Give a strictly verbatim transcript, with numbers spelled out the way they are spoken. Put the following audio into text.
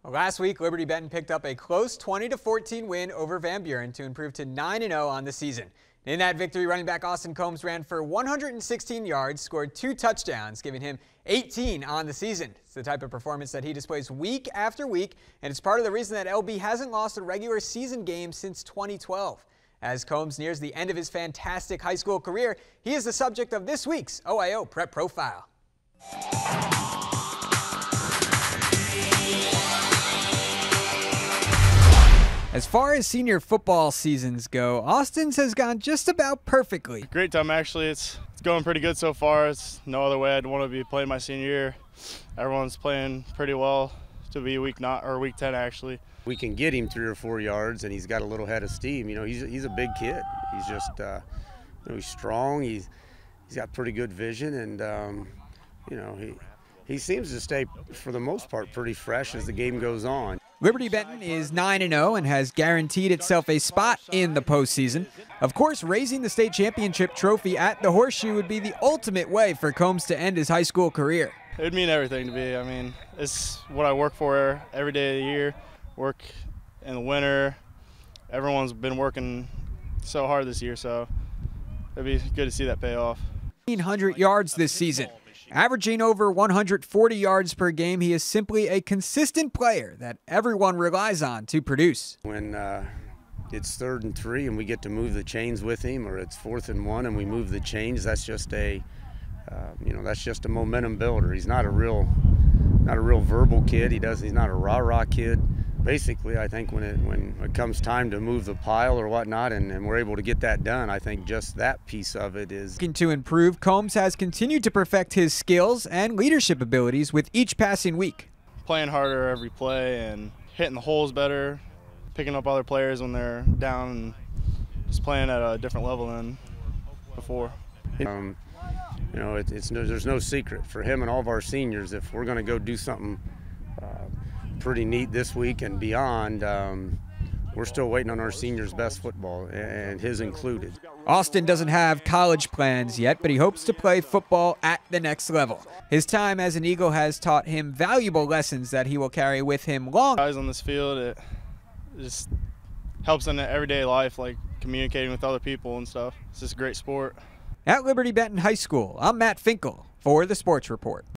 Well, last week, Liberty Benton picked up a close twenty to fourteen win over Van Buren to improve to nine and oh on the season. In that victory, running back Austin Combs ran for one hundred sixteen yards, scored two touchdowns, giving him eighteen on the season. It's the type of performance that he displays week after week, and it's part of the reason that L B hasn't lost a regular season game since twenty twelve. As Combs nears the end of his fantastic high school career, he is the subject of this week's O I O Prep Profile. As far as senior football seasons go, Austin's has gone just about perfectly. Great time, actually. It's, it's going pretty good so far. It's no other way I'd want to be playing my senior year. Everyone's playing pretty well to be week not or week ten, actually. We can get him three or four yards, and he's got a little head of steam. You know, he's he's a big kid. He's just, uh, you know, he's strong. He's he's got pretty good vision, and um, you know, he he seems to stay for the most part pretty fresh as the game goes on. Liberty Benton is nine and oh and has guaranteed itself a spot in the postseason. Of course, raising the state championship trophy at the Horseshoe would be the ultimate way for Combs to end his high school career. It would mean everything to me. I mean, it's what I work for every day of the year. Work in the winter. Everyone's been working so hard this year, so it'd be good to see that pay off. one hundred yards this season. Averaging over one hundred forty yards per game, he is simply a consistent player that everyone relies on to produce. When uh, it's third and three and we get to move the chains with him, or it's fourth and one and we move the chains, that's just a, uh, you know, that's just a momentum builder. He's not a real, not a real verbal kid. He does. He's not a rah-rah kid. Basically, I think when it when it comes time to move the pile or whatnot, and, and we're able to get that done, I think just that piece of it is. Looking to improve, Combs has continued to perfect his skills and leadership abilities with each passing week. Playing harder every play and hitting the holes better, picking up other players when they're down, and just playing at a different level than before. Um, you know, it, it's no, there's no secret for him and all of our seniors. If we're going to go do something uh, pretty neat this week and beyond, um, we're still waiting on our seniors' best football, and his included. Austin doesn't have college plans yet, but he hopes to play football at the next level. His time as an Eagle has taught him valuable lessons that he will carry with him long. Guys on this field, it just helps in everyday life, like communicating with other people and stuff. It's just a great sport. At Liberty Benton High School, I'm Matt Finkel for the Sports Report.